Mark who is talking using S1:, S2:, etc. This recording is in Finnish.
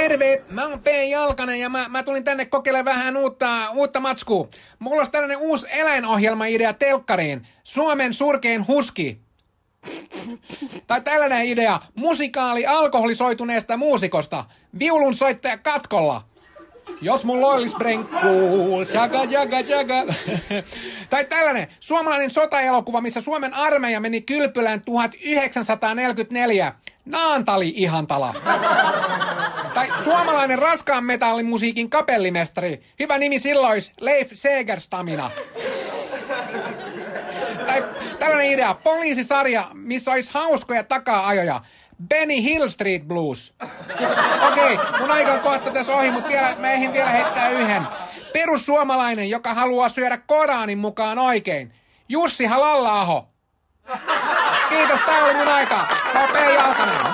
S1: Terve, mä oon P. Jalkanen ja mä tulin tänne kokeilemaan vähän uutta matskua. Mulla olisi tällainen uusi eläinohjelmaidea telkkariin. Suomen surkein huski. Tai tällainen idea. Musikaali alkoholisoituneesta muusikosta. Viulunsoittaja katkolla. Jos mulla olisi brenkkuu, jaga, jaga, jaga. Tai tällainen suomalainen sotaelokuva, missä Suomen armeija meni kylpylään 1944. Naantali ihantala. Tai suomalainen raskaan metallimusiikin kapellimestari. Hyvä nimi silloin olisi Leif Segerstamina. Tai tällainen idea. Poliisisarja, missä olisi hauskoja taka-ajoja. Benny Hill Street Blues. Okei, mun aika on kohta tässä ohi, mutta mä ehdin vielä heittää yhden. Perussuomalainen, joka haluaa syödä Koranin mukaan oikein. Jussi Halla-aho. Kiitos, tää oli mun aika. Mä oon P. Jalkanen.